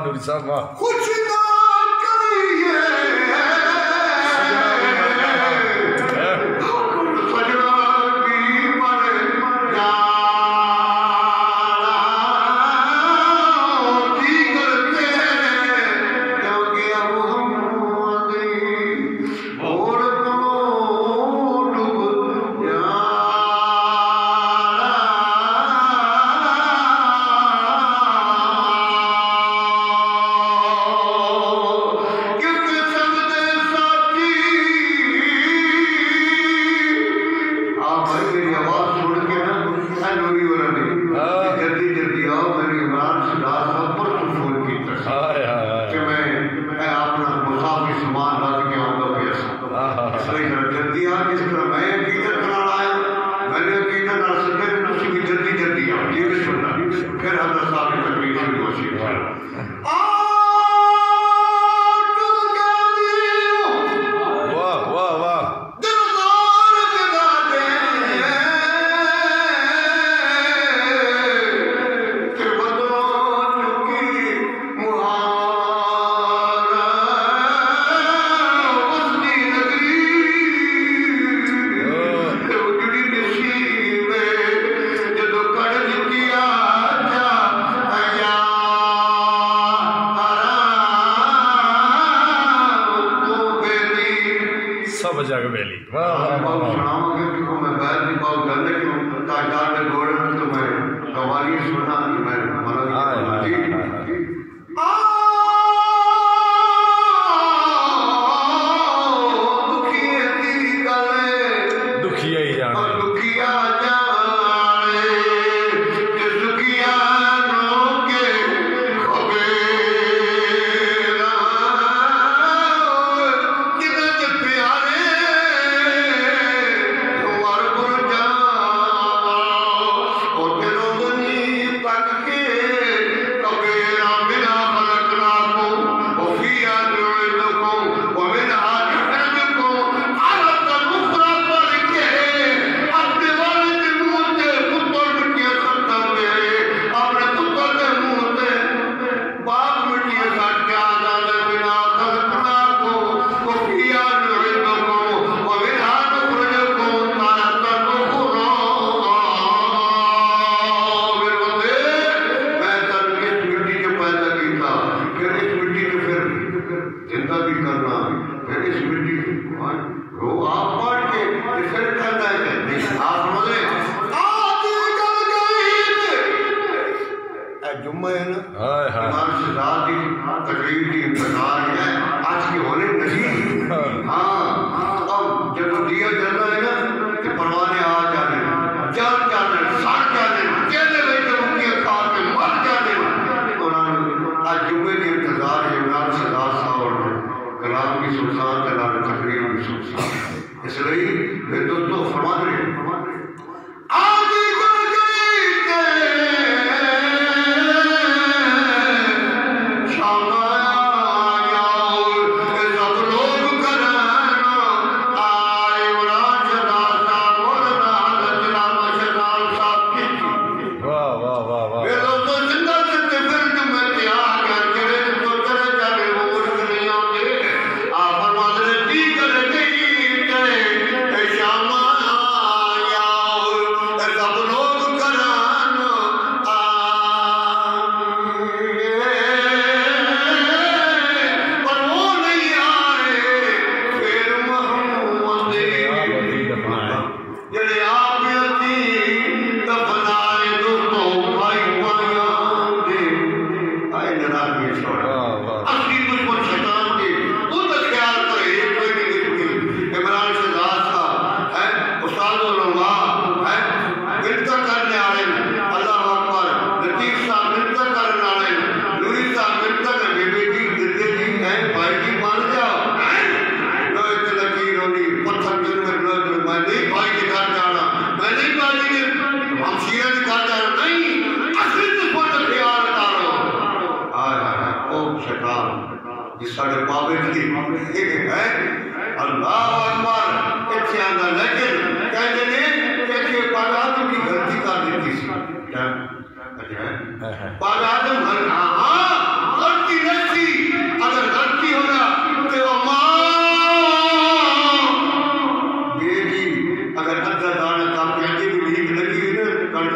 नूरी साहब वाह। कुछ ना करिए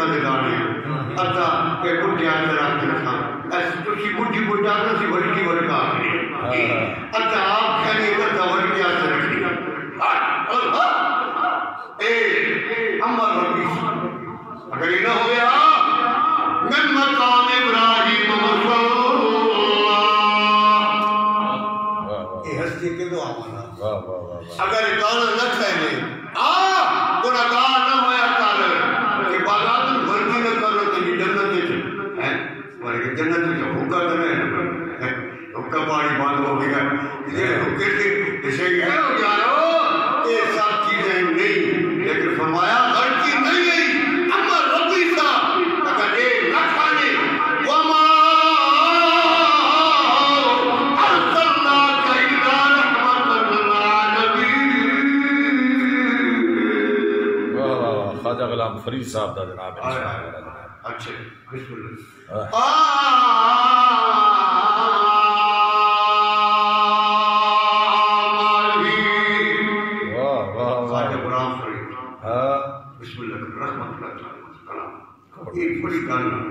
मिर्चा दे दाने अता के बुढ़िया जरा रखा ऐस तुसी बुढ़ी बुढ़ा सी बड़ी की बड़ी का अता आप खरी करता बड़ी क्या रखी ए अमर रबी अगर ये ना हो गया मैं मकाम इब्राहिम मुसल्ला ये हस्ती के दो आवाना अगर गाना न खेले गुनाहगार न होया कर इबादत वर्दी न करो तो ये जन्नत है और जन्नत में हुक्का करे हुक्का पानी बंद हो गया ये हुक्के से सही है यारो ये सब चीजें नहीं लेकिन फरमाया गलती नहीं है अमर रब्बी सा अगर ये न खाने वमा अरसलना कैला रहमतन ख्वाजा गुलाम फरीद साहब का जनाब अच्छे बिस्मिल्लाह ख्वाजा गुलाम फरीद बिस्मिल्लाह रहमतुल्लाह ये बड़ी गाना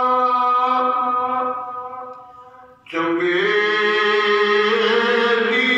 चंगे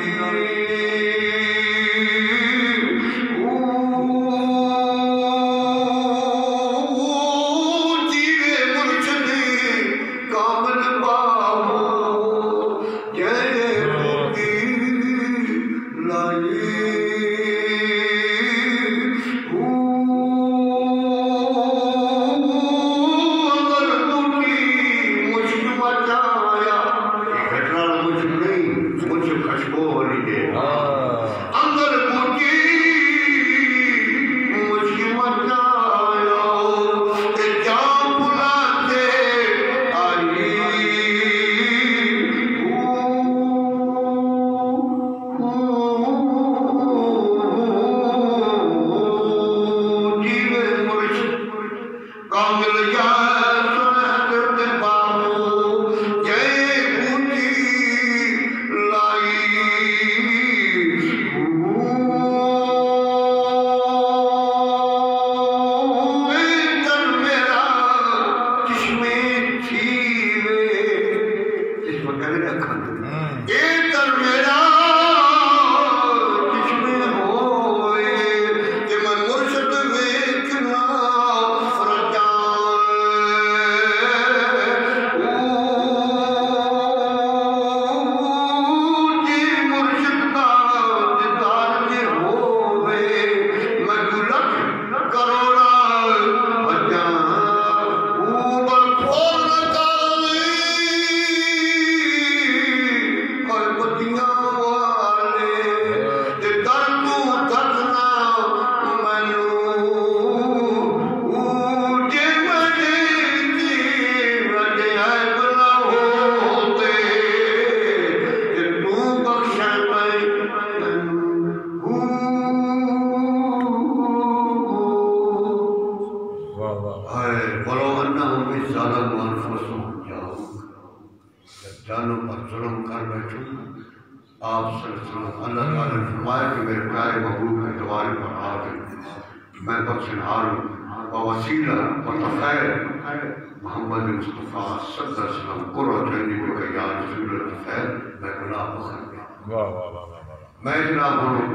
जानों पर जुल्म कर बैठूं। आप अल्लाह ताला ने फरमाया कि मेरे प्यारे महबूब के दरबार पर आ गए, मैं बख्शनहार हूँ व वसीला व तफैर मोहम्मद मुस्तफ़ा सल्लल्लाहु अलैहि वसल्लम कुर्रतुल ऐन का या रसूल तफैर, मैं गुनाह बख्श गया। वाह वाह वाह वाह। मैं जनाब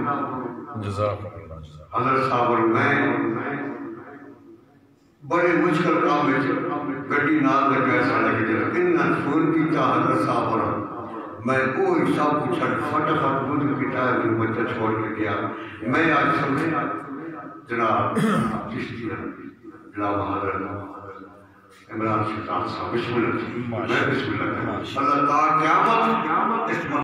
जज़ाकल्लाह हज़रत साहब और मैं बड़े मुश्किल काम में गड्डी नाल लगे ऐसा लगे जरा इन्ना फोन किया हज़रत साहब और मैं कोई सब कुछ फटाफट बुद्ध किया बच्चा छोड़ के गया। मैं आज समझे जनाब चिश्ती जनाब हज़रत इमरान सुल्तान साहब बिस्मिल्लाह, मैं बिस्मिल्लाह अल्लाह ताला क़यामत